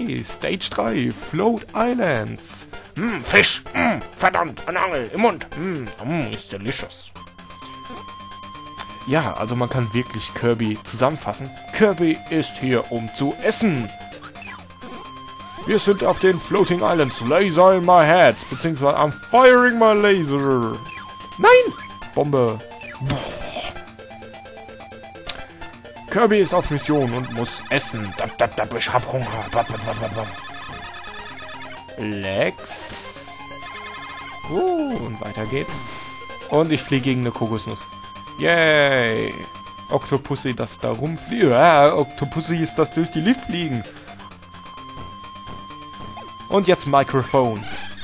Okay, Stage 3, Float Islands. Fisch, verdammt, eine Angel im Mund. Ist delicious. Ja, also man kann wirklich Kirby zusammenfassen. Kirby ist hier, um zu essen. Wir sind auf den Floating Islands. Laser in my head. Beziehungsweise I'm firing my laser. Nein! Bombe. Kirby ist auf Mission und muss essen. Ich hab Hunger. Lex. Und weiter geht's. Und ich fliege gegen eine Kokosnuss. Yay! Octopussy, das da rumfliegt. Ja, Octopussy ist das durch die Luft fliegen. Und jetzt Mikrofon.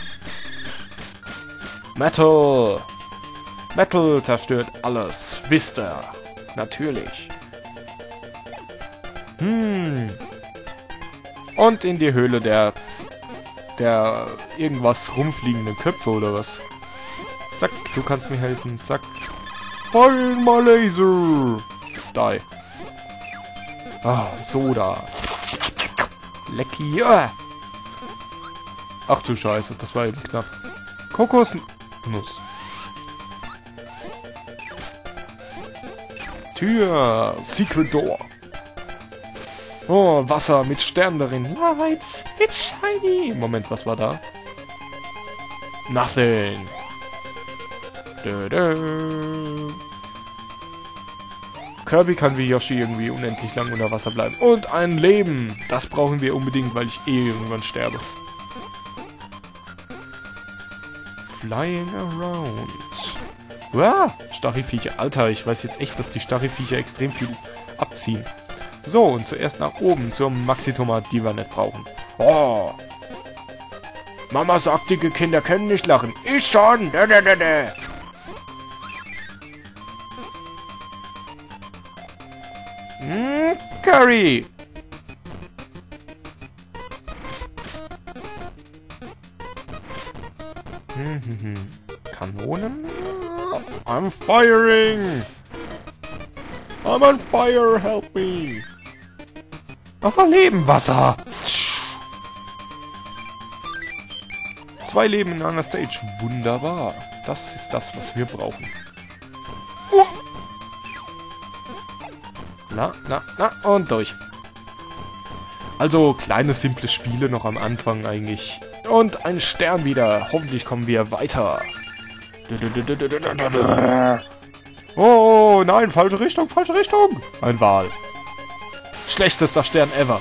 Metal. Metal zerstört alles. Wisst ihr. Natürlich. Und in die Höhle der irgendwas rumfliegenden Köpfe oder was. Zack, du kannst mir helfen. Zack. Fire my laser. Die. Ah, Soda. Lecky. Ach du Scheiße, das war eben knapp. Kokosnuss. Tür. Secret Door. Oh, Wasser mit Sternen darin. Lights. It's shiny. Moment, was war da? Nothing. Kirby kann wie Yoshi irgendwie unendlich lang unter Wasser bleiben. Und ein Leben. Das brauchen wir unbedingt, weil ich irgendwann sterbe. Flying around. Wow, Stachelviecher. Alter, ich weiß jetzt echt, dass die Stachelviecher extrem viel abziehen. So, und zuerst nach oben zum Maxi-Tomat, die wir nicht brauchen. Oh. Mama sagt, dicke Kinder können nicht lachen. Ich schon. Curry. Kanonen? I'm firing! I'm on fire, help me! Oh, Leben, Wasser! 2 Leben in einer Stage. Wunderbar. Das ist das, was wir brauchen. Na, und durch. Also, kleine, simple Spiele noch am Anfang eigentlich. Und ein Stern wieder. Hoffentlich kommen wir weiter. Oh, nein, falsche Richtung, falsche Richtung. Ein Wal. Schlechtester Stern ever.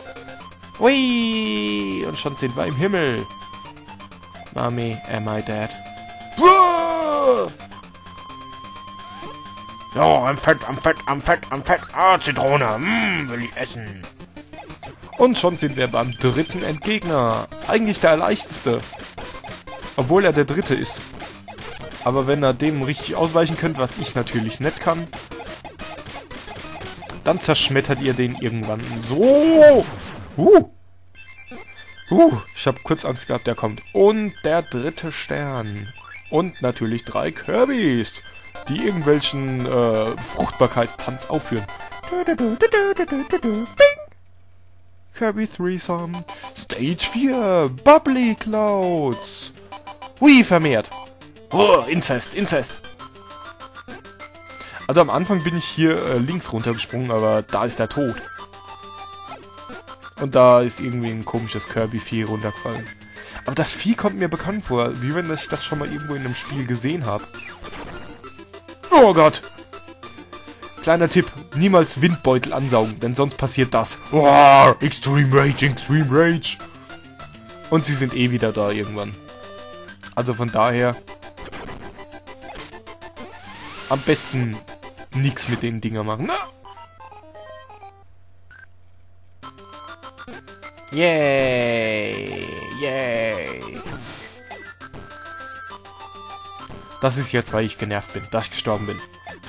Ui, und schon sind wir im Himmel. Mommy, am I dead? Oh, I'm fett. Ah, Zitrone. Will ich essen. Und schon sind wir beim dritten Endgegner. Eigentlich der leichteste. Obwohl er der dritte ist. Aber wenn er dem richtig ausweichen könnt, was ich natürlich nicht kann, dann zerschmettert ihr den irgendwann. So. Ich habe kurz Angst gehabt, der kommt. Und der dritte Stern. Und natürlich 3 Kirbys, die irgendwelchen Fruchtbarkeitstanz aufführen. Bing. Kirby Threesome. Stage 4. Bubbly Clouds. Hui, vermehrt. Oh, Inzest. Also am Anfang bin ich hier links runtergesprungen, aber da ist er tot. Und da ist irgendwie ein komisches Kirby-Vieh runtergefallen. Aber das Vieh kommt mir bekannt vor, wie wenn ich das schon mal irgendwo in einem Spiel gesehen habe. Oh Gott! Kleiner Tipp, niemals Windbeutel ansaugen, denn sonst passiert das. Oh, Extreme Rage. Und sie sind eh wieder da irgendwann. Also von daher am besten nichts mit den Dinger machen. Yay! Das ist jetzt, weil ich genervt bin, dass ich gestorben bin.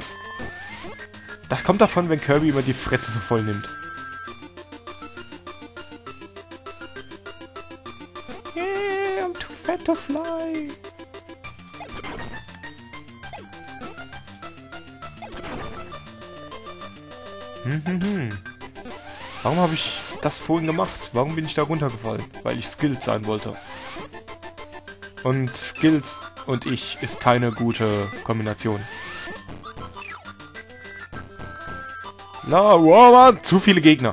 Das kommt davon, wenn Kirby immer die Fresse so voll nimmt. Yeah, I'm too fat to fly. Warum habe ich das vorhin gemacht? Warum bin ich da runtergefallen? Weil ich skilled sein wollte. Und Skills und ich ist keine gute Kombination. Na, wow, Mann, zu viele Gegner.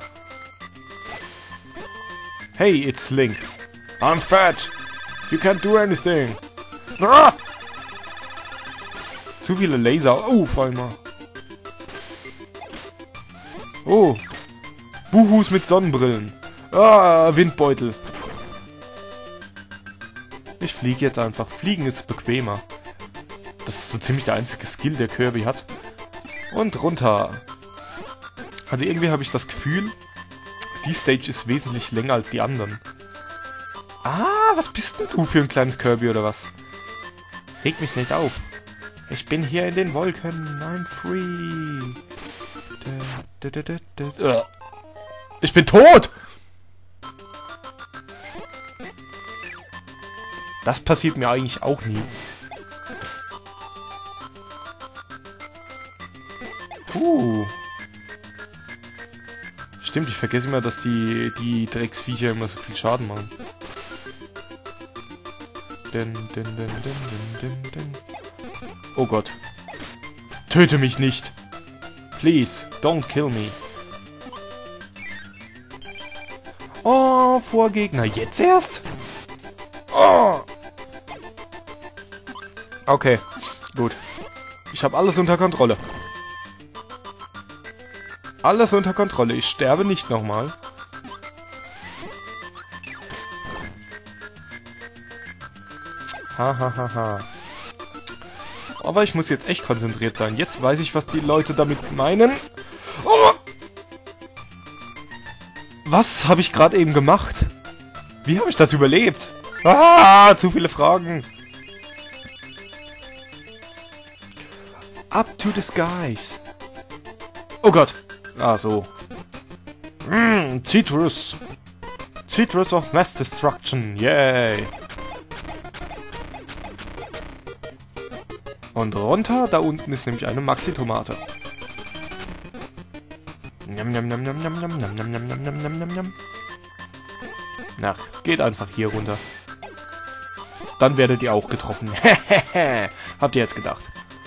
Hey, it's Link. I'm fat. You can't do anything. Ah! Zu viele Laser. Oh, vor allem mal. Oh. Buhus mit Sonnenbrillen. Ah, Windbeutel. Ich fliege jetzt einfach. Fliegen ist bequemer. Das ist so ziemlich der einzige Skill, der Kirby hat. Und runter. Also irgendwie habe ich das Gefühl, die Stage ist wesentlich länger als die anderen. Ah, was bist denn du für ein kleines Kirby oder was? Reg mich nicht auf. Ich bin hier in den Wolken. I'm free. Ich bin tot! Das passiert mir eigentlich auch nie. Stimmt, ich vergesse immer, dass die Drecksviecher immer so viel Schaden machen. Oh Gott. Töte mich nicht. Please, don't kill me. Oh, Vorgegner. Jetzt erst? Oh. Okay, gut. Ich habe alles unter Kontrolle. Alles unter Kontrolle. Ich sterbe nicht nochmal. Hahaha. Aber ich muss jetzt echt konzentriert sein. Jetzt weiß ich, was die Leute damit meinen. Oh! Was habe ich gerade eben gemacht? Wie habe ich das überlebt? Ah, zu viele Fragen. Up to the skies. Oh Gott. Ah, so. Citrus. Citrus of Mass Destruction. Yay. Und runter, da unten ist nämlich eine Maxi-Tomate. Njam, njam, njam, njam, njam, njam, njam, njam, njam, njam, njam, njam, njam. Na, geht einfach hier runter. Dann werdet ihr auch getroffen. Habt ihr jetzt gedacht.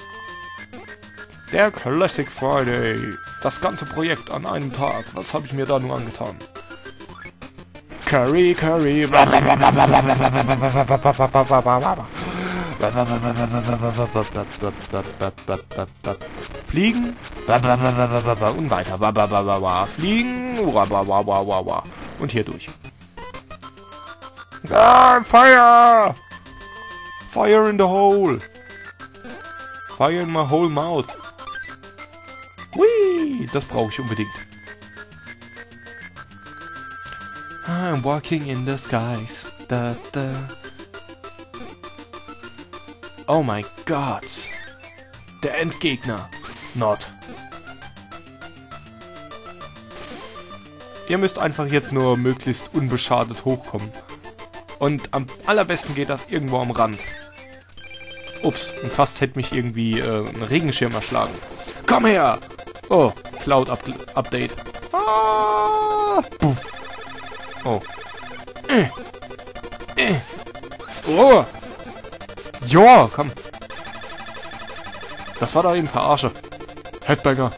Der Classic Friday. Das ganze Projekt an einem Tag. Was habe ich mir da nur angetan? Curry, Curry. Fliegen. Und weiter. Fliegen. Und hier durch. Ah, Fire! Fire in the hole. Fire in my whole mouth. Hui, das brauche ich unbedingt. I'm walking in the skies. Da, da. Oh mein Gott. Der Endgegner. Not. Ihr müsst einfach jetzt nur möglichst unbeschadet hochkommen. Und am allerbesten geht das irgendwo am Rand. Ups, und fast hätte mich irgendwie ein Regenschirm erschlagen. Komm her! Oh, Cloud-Update. Ah, oh. Oh! Ja, komm. Das war doch eben Verarsche. Headbanger.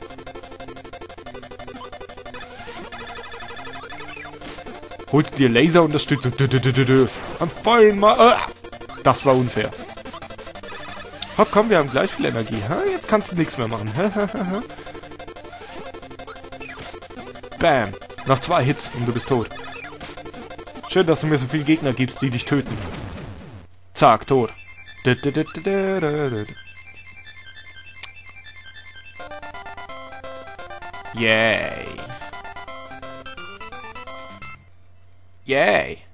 Holst dir Laserunterstützung. Am vollen Mal. Das war unfair. Hopp, komm, wir haben gleich viel Energie. Jetzt kannst du nichts mehr machen. Bam. Noch 2 Hits und du bist tot. Schön, dass du mir so viele Gegner gibst, die dich töten. Zack, tot. Yay. Yay.